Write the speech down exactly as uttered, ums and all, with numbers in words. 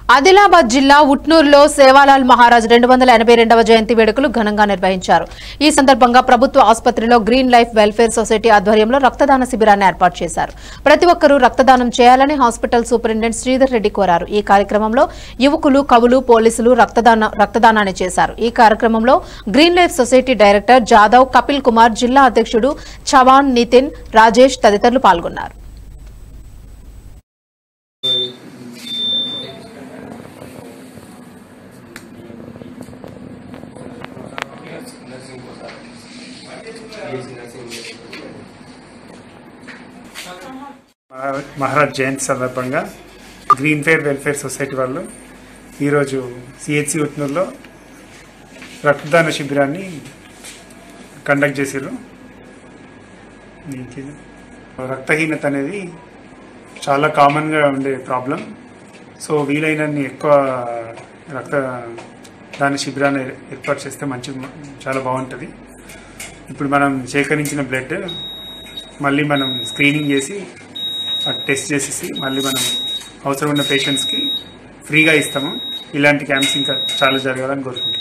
ఆదిలాబాద్ జిల్లా ఉట్నూరులో సేవాలాల్ మహారాజ్ రెండు వందల ఎనభై రెండవ జయంతి వేడుకలు ఘనంగా నిర్వహించారు. ఈ సందర్భంగా ప్రభుత్వ ఆసుపత్రిలో గ్రీన్ లైఫ్ వెల్ఫేర్ సొసైటీ ఆధ్వర్యంలో రక్తదాన శిబిరాన్ని ఏర్పాటు చేశారు. ప్రతి ఒక్కరూ రక్తదానం చేయాలని హాస్పిటల్ సూపరింటెండెంట్ శ్రీధర్ రెడ్డి కోరారు. ఈ కార్యక్రమంలో యువకులు, కవులు, పోలీసులు రక్తదాన రక్తదానాన్ని చేశారు. ఈ కార్యక్రమంలో green life society director Jadhav, Kapil Kumar, జిల్లా అధ్యక్షుడు చవాన్, నితిన్, రాజేష్ తదితరులు పాల్గొన్నారు. మహారాజ్ జయంతి సందర్భంగా గ్రీన్ ఫేర్ వెల్ఫేర్ సొసైటీ వాళ్ళు ఈరోజు సిహెచ్సి ఉట్నూరులో రక్తదాన శిబిరాన్ని కండక్ట్ చేశారు. రక్తహీనత అనేది చాలా కామన్గా ఉండే ప్రాబ్లం. సో వీలైనన్ని ఎక్కువ రక్తదాన శిబిరాన్ని ఏర్పాటు చేస్తే మంచి చాలా బాగుంటుంది. ఇప్పుడు మనం సేకరించిన బ్లడ్ మళ్ళీ మనం స్క్రీనింగ్ చేసి టెస్ట్ చేసేసి మళ్ళీ మనం అవసరం ఉన్న పేషెంట్స్కి ఫ్రీగా ఇస్తాము. ఇలాంటి క్యాంప్స్ ఇంకా చాలా జరగాలని కోరుకుంటున్నాం.